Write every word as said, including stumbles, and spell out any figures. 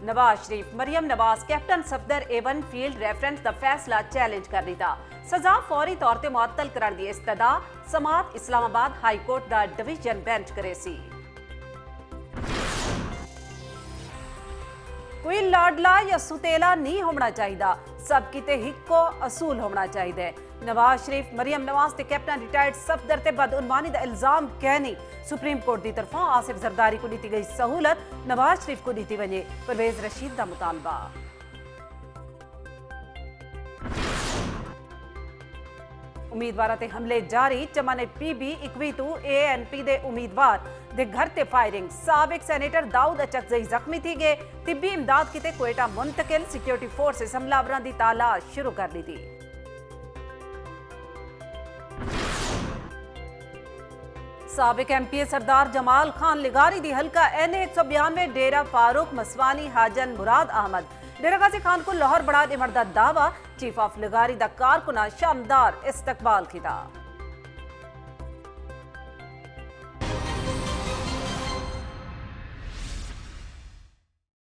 Nawaz Sharif Maryam Nawaz captain Safdar Avenfield reference दा फैसला challenge कर दिता। सजा फौरी तौर पर मुअत्तल करने की इस्तदा समात इस्लामाबाद हाई कोर्ट दा डिवीजन बेंच करेसी। कोई लाडला या सुतेला नहीं होना चाहिए, सब किते हिक्को असूल होना चाहिए। नवाज शरीफ मरियम नवाज ते कैप्टन रिटायर्ड सफदर ते बदउनवानी दा इल्जाम कहनी। सुप्रीम कोर्ट की तरफों आसिफ जरदारी को दी गई सहूलत नवाज शरीफ को दी वने। परवेज रशीद का मुतालबा। उम्मीदवार ते हमले जारी। चमन पीबी इकवी तू ए एन पी दे उम्मीदवार दे घर ते फायरिंग। साबिक सेनेटर दाऊद अचकजई जख्मी थी गए। तिब्बी इमदाद किते कोयटा मुंतकिल। सिक्योरिटी फोर्सेस हमलावरां दी तलाश शुरू कर दी थी। साबिक M P A Sardar Jamal Khan लिगारी दी हल्का एन ए एक सौ बयानवे डेरा फारूक मसवानी हाजन मुराद अहमद। डेरा गाजी खान को लाहौर बढ़ा इमरदा दावा। चीफ ऑफ लिगारी दा कारकुना शानदार इस्तकबाल किया।